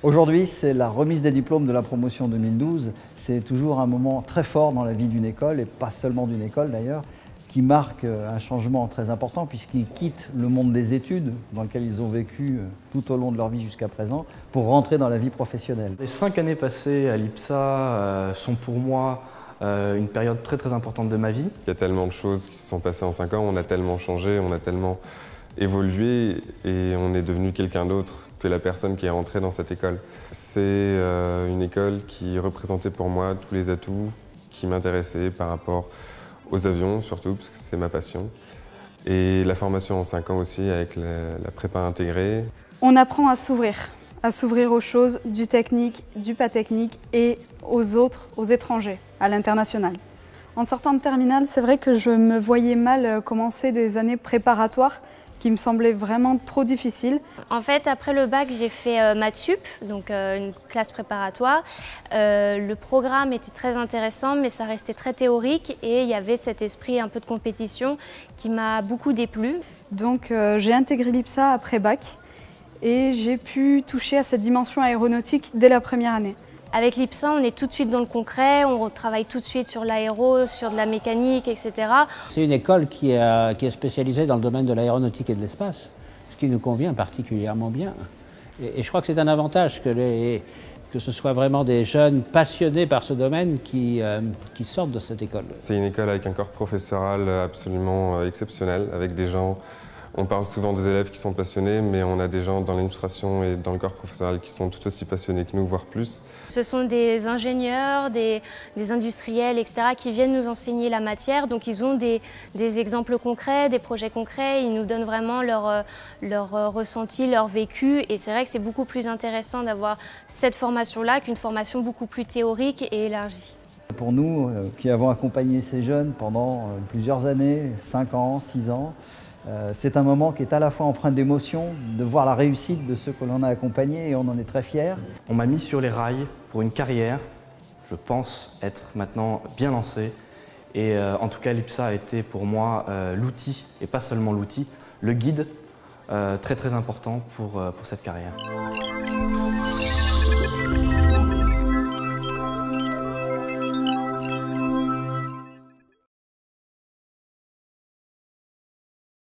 Aujourd'hui, c'est la remise des diplômes de la promotion 2012. C'est toujours un moment très fort dans la vie d'une école, et pas seulement d'une école d'ailleurs, qui marque un changement très important puisqu'ils quittent le monde des études dans lequel ils ont vécu tout au long de leur vie jusqu'à présent pour rentrer dans la vie professionnelle. Les 5 années passées à l'IPSA sont pour moi une période très importante de ma vie. Il y a tellement de choses qui se sont passées en 5 ans, on a tellement changé, on a tellement évolué et on est devenu quelqu'un d'autre que la personne qui est rentrée dans cette école. C'est une école qui représentait pour moi tous les atouts qui m'intéressaient par rapport aux avions surtout, parce que c'est ma passion. Et la formation en 5 ans aussi avec la prépa intégrée. On apprend à s'ouvrir aux choses, du technique, du pas technique et aux autres, aux étrangers, à l'international. En sortant de terminale, c'est vrai que je me voyais mal commencer des années préparatoires qui me semblaient vraiment trop difficiles. En fait, après le bac, j'ai fait maths sup, donc une classe préparatoire. Le programme était très intéressant, mais ça restait très théorique et il y avait cet esprit un peu de compétition qui m'a beaucoup déplu. Donc j'ai intégré l'IPSA après bac et j'ai pu toucher à cette dimension aéronautique dès la première année. Avec l'IPSA, on est tout de suite dans le concret, on travaille tout de suite sur l'aéro, sur de la mécanique, etc. C'est une école qui est spécialisée dans le domaine de l'aéronautique et de l'espace, ce qui nous convient particulièrement bien. Et je crois que c'est un avantage que ce soit vraiment des jeunes passionnés par ce domaine qui sortent de cette école. C'est une école avec un corps professoral absolument exceptionnel, avec des gens. On parle souvent des élèves qui sont passionnés, mais on a des gens dans l'administration et dans le corps professoral qui sont tout aussi passionnés que nous, voire plus. Ce sont des ingénieurs, des industriels, etc. qui viennent nous enseigner la matière. Donc ils ont des exemples concrets, des projets concrets. Ils nous donnent vraiment leur ressenti, leur vécu. Et c'est vrai que c'est beaucoup plus intéressant d'avoir cette formation-là qu'une formation beaucoup plus théorique et élargie. Pour nous, qui avons accompagné ces jeunes pendant plusieurs années, 5 ans, 6 ans, c'est un moment qui est à la fois empreint d'émotion, de voir la réussite de ceux que l'on a accompagnés et on en est très fiers. On m'a mis sur les rails pour une carrière, je pense être maintenant bien lancé. Et en tout cas, l'IPSA a été pour moi l'outil, et pas seulement l'outil, le guide très important pour cette carrière.